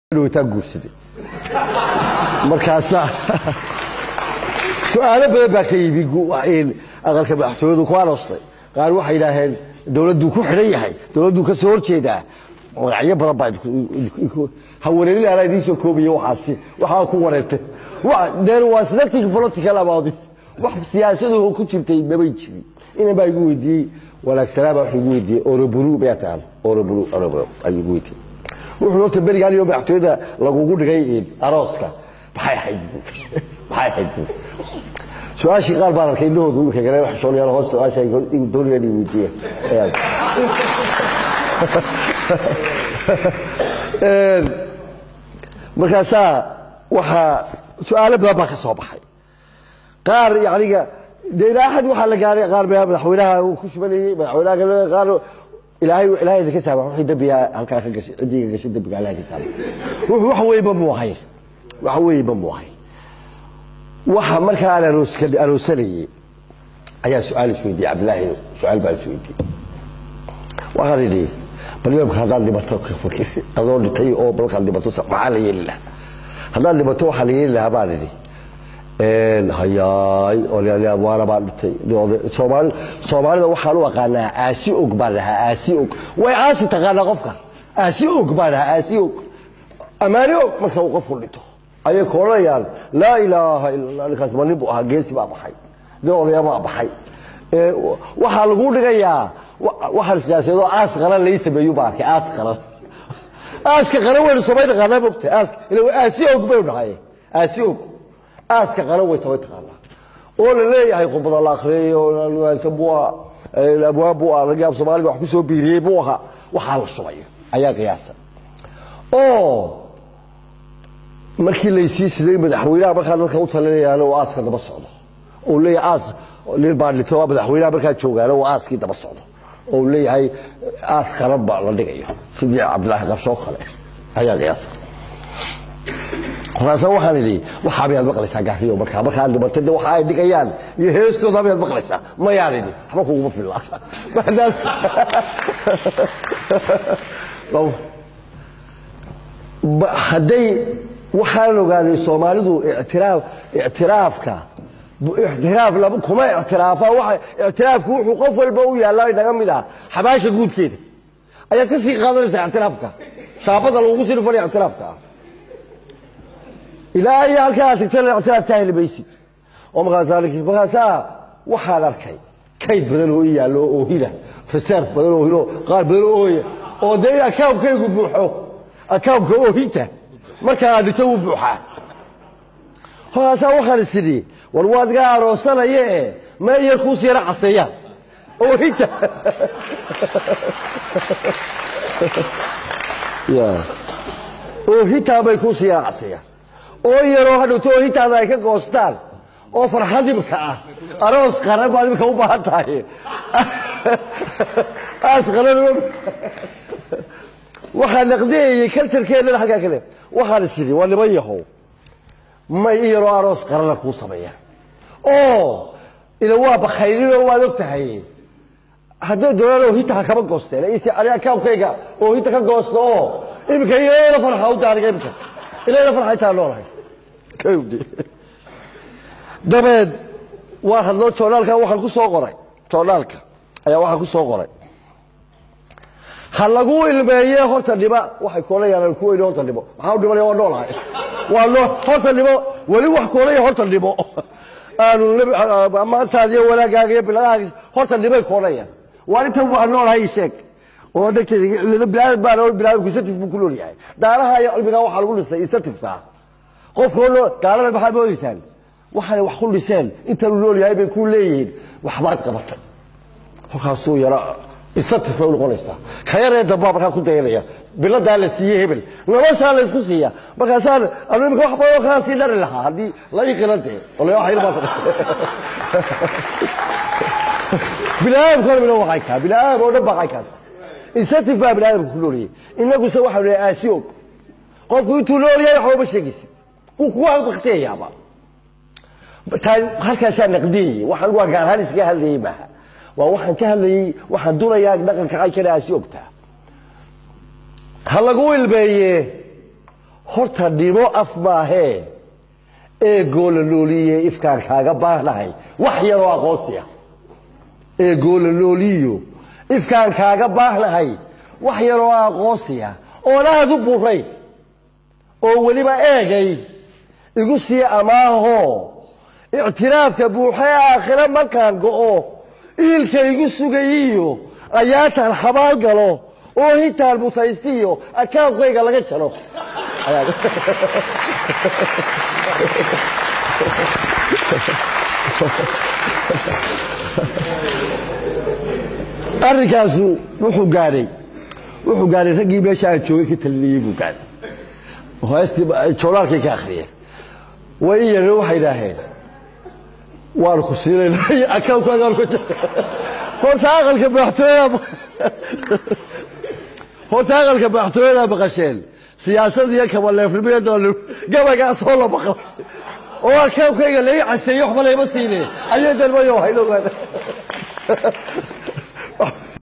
guursaday markaasa su'aalo badan baa ka yimi aqalka madaxtooyadu ku aroostay qaar waxay yidhaaheen dowladdu ku xidhan yahay dowladdu ka soo horjeedaa magacyo badan baa hawareerin aan idiin soo koobiyo waxaa ku wareertay there was nothing political about it wax siyaasadu ku jirtay mabay jirin inay baa igu weydiiyey walaagsanaa wax igu weydiiyey oroburu baytaan oroburu ayuu igu weydiiyey wuxuu noo tabari gaaliyo madaxtooyada lagugu dhigay arooska maxay ahayd su'aashii qaar baan arkay indhahooda wiilka galay wax soo yaalo hoos su'aasha dowladda weydiiyay markaasaa waxaa su'aalo badan baa ka soo baxay qaar yacniga dee ilaa axad waxaa la gaaray qaar madaxweynaha uu ku shubanayey madaxweynaha qaar ilaahay idinka saaba wixii dambiga halkaa ka gashay ciddii ka gashay dambiga ilaahay ka saaba wuxuu wax weeyba muu ahayn waxa markaa aan aroosanayey ayaa su'aal isweydiiyey cabdilaahi su'aal baa isweydiiyey waxaan idhi bal yoomka haddaad dhimato ka fakir adoo dhintay oo balkaad dhimato maxaa la yeeli lahaa haddaad dhimato waxaa la yeeli lahaa baan idhi hayaay olyaali abwaana baan dhintay soomaalida waxaan u aqaanaa aasi og baan dhahaa aasi og way aasi taqaanaa qofka aasi og baan dhahaa aasi og amaani og marka uu qofku dhinto ayay koranayaan laa ilaaha illa allah ninkaas ma nin buu ahaa geesi baa baxay nin odaya baa baxay waxaa lagu dhigayaa waxaan isgaasheedoo aas qaran lai sameeyu baa arkay aas qaran aaska qaran waynu samay naqaanaa mogta aasi og baynu dhahay aasi og aaska qaran way samay taqaanaa oo la leeyahay khudbada la akhriyo abwaab buu laga yaab soomaaliga wax ku soo biiriyey buu ahaa waxaa la shubayo ayaa qiyaasa oo markii laysii siday madaxweynaha markaa dadka u talinayaan oo aaska daba socdo oo leeyahay aas nin baa dhintay oo madaxweynaha markaa joogaan oo aaskii daba socdo oo leeyahay aas qaran baa la dhigayo sidii cabdilaahi qabsoo kale ayaa qiyaasa خلاص waxaan idhi waxa baad maqlaysaa gaariyo markaa dhimatay waxa ay dhigayaan iyo heestooda baad maqlaysaa ma yaarini waxba kugu filan badal haday waxaan ogaaday Soomaalidu i'tiraafka laba kuma i'tiraafa waxa i'tiraafku wuxuu qof walba u yaalay naga mid ah xabaasha guudkeeda ayaad ka sii qaadanaysaa i'tiraafka shaabada lagu sii fariyo i'tiraafka إلهي هالكاس يتكلم اعتراف كاهل بيسيت ومغا ذلك بغاسا وحال أركي كيد بدلو إياه لو أوهيله رسالة بدلو أوهيله قال بدلو أوهيه ودي أكاو كيقو بوحو أكاو كأوهيته مركا هذا تو بوحا بغاسا وحال السري والواد قال وصل إيه ما يركو سيرا عصيان أوهيته يا أوهيته ما يكون سيرا عصيان oo yaro hadhow toohintaada ay ka goostaan oo farxadibka ah aroos qaran baad imika u baahan tahay aas qaran waxaa naqdiyey culturekeena halkaa kale waxaan sidii waa niman yahow ma yaro aroos qaran ku sameeya oo ila waa bakhaylino waad og tahay haddii dowladda hinta kama goosteen aniga kaabkayga oo hinta ka goosto oo imika iyada farxa u daaray imika إلى فرحة تعالوا كيودي دبد واحد لو تولالك واحد كوسو قري تولالك أيا واحد كوسو قري خلقوا البيئة هرت الدماء واحد كولي على الكوي هرت الدماء حاول دماء يوم دولار والله هرت الدماء ولي واحد كولي هرت الدماء قالوا ما تادي ولا جاي بلا هرت الدماء كولي وانت هو النور هاي شيك ودك البلاد بارو البلاد كيستف بكلون يعني دارها يلبقى waxa lagu dhisay istatifka qof kolo gaalada waxa boolisan waxa wax ku dhiseen inta uu nool yahay bay ku leeyihiin waxbaad qabatay halkaasoo yara istatifka uu qolaysa khayr dabba marka ku dayraya bilada la siiyay hebel nolosha la isku siiya markaasaan aniga wax baa ka sii dhar lahaa hadii la iqilantay wala waxa yar baas bilaab kale bilo waxay ka bilaab oo dhaqay kaas إنساتف باب العالم كلوري إنك سوى حول آسيوك قفوا تلوري يحوم بشيكسيت وكوا بختيه يا با هالكاسان نقدي وحن واقع هالس كهل ذي بها ووحن كهل ذي وحن دورا ياك نقل كعاي كلا آسيوك تا هلا قول بيه horta dhibo af maahee eegoo la looliye ifkaan kaaga baahnahay wax yaroo aqoonsiya eegoo la looliyo ifkaan kaaga baahnahay wax yaroo aqoonsiya oo aad u buray oo weliba eegay igu sii amaaho ictiraafka buuxee aakhira markaan go'o iilka igu sugayiyo ayaataan xabaal galo oo hintaan mutaystiyo akaankayga laga jaro arrinkaasu wuxuu gaadhay raggii meesha aan joogay ka talinayay buu gaadhay hoostii joolaalkay ka akhriyeen way yar waxay yiraahdeen waan ku siinay akaankayga ku jaro horta aqalka baxtooyada baqasheen siyaasadii kaba leefrimeedoon gabaga soo la baqal oo akaankayga la caseeyo waxba la ima siinay ayay dalbayo haydo